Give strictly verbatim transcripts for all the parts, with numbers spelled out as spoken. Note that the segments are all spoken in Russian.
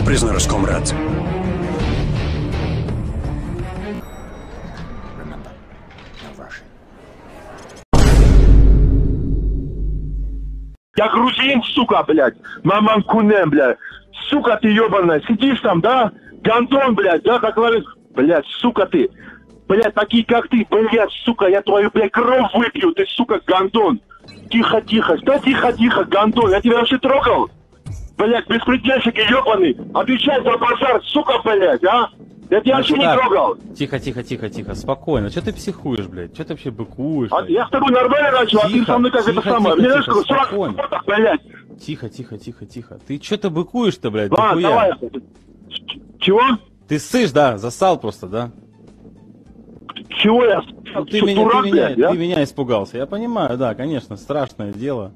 prisoners, comrades. Remember, no rushing. Я грузин, сука, блядь. Маман кунем, блядь. Сука ты ебаная. Сидишь там, да? Гандон, блядь, да, как говорит. Блядь, сука ты. Блядь, такие как ты, блядь, сука, я твою, блядь, кровь выпью, ты, сука, гандон. Тихо, тихо, да тихо, тихо, гандон. Я тебя вообще трогал? Блядь, беспредельщик ебаный. Отвечай за базар, сука, блядь, а? Я тебя вообще не трогал. Тихо, тихо, тихо, тихо, спокойно. Что ты психуешь, блядь? Что ты вообще быкуешь? А, я с тобой нормально начал, а ты со мной как тихо, это самое. тихо, Мне знаешь, тихо, как сорок спокойно. фоток, блядь. Тихо, тихо, тихо, тихо. Ты что-то быкуешь-то, блядь, Ладно, дохуя. давай. Чего? Ты ссышь, да? Засал просто, да? Чего я? Ну, ты, Что, меня, дурак, ты, меня, блядь, да? ты меня испугался. Я понимаю, да, конечно, страшное дело.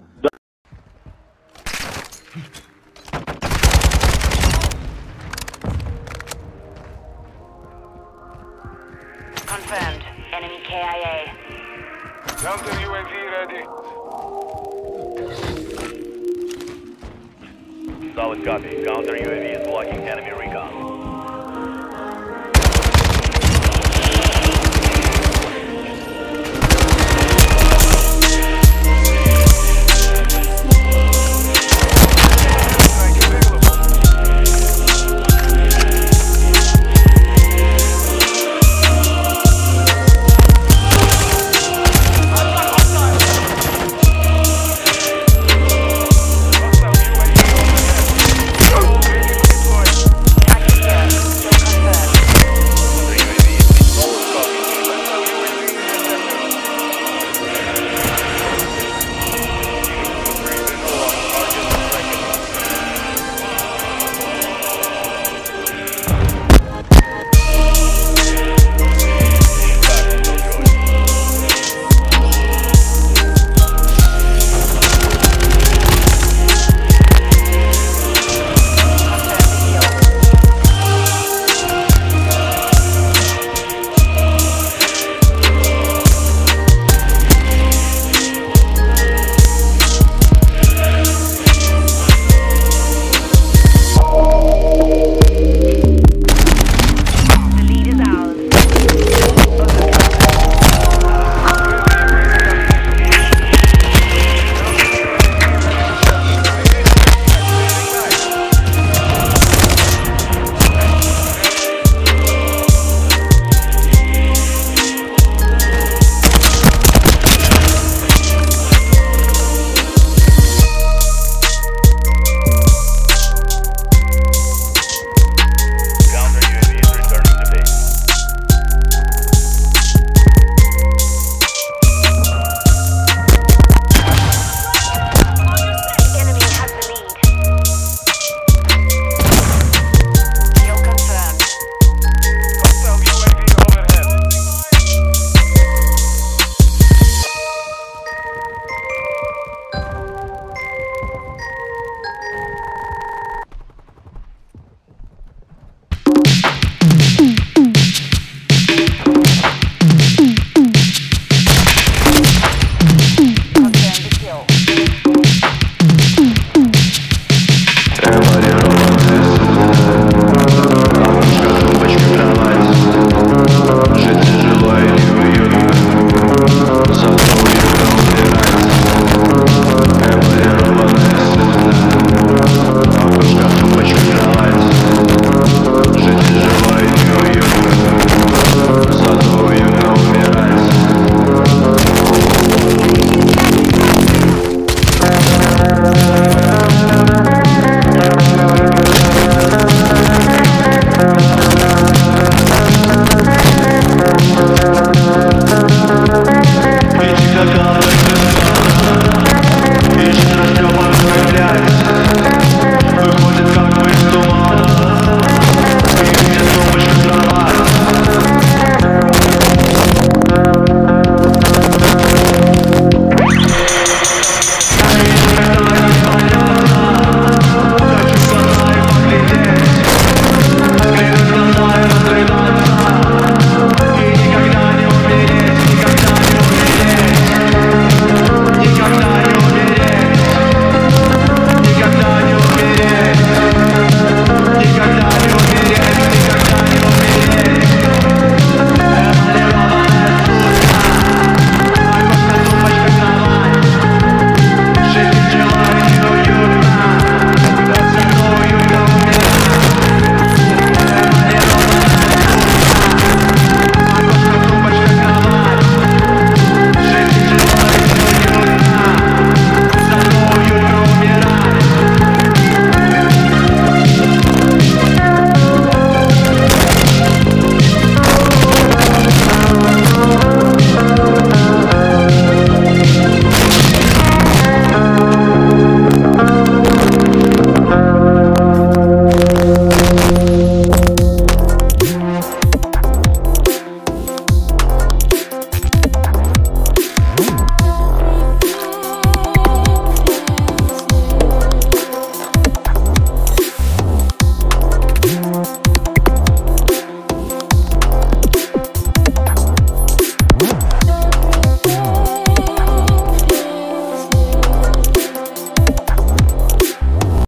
Confirmed. Enemy K I A. Counter U A V ready. Solid copy. Counter U A V is blocking enemy recon.